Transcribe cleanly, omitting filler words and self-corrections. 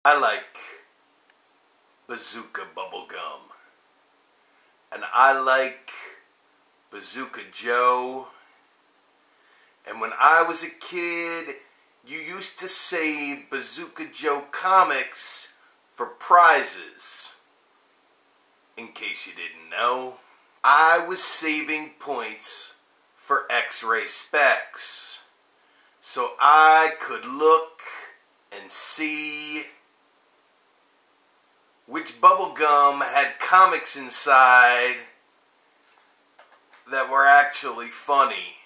I like Bazooka Bubble Gum. And I like Bazooka Joe. And when I was a kid, you used to save Bazooka Joe comics for prizes. In case you didn't know, I was saving points for X-ray specs, so I could look and see which bubble gum had comics inside that were actually funny.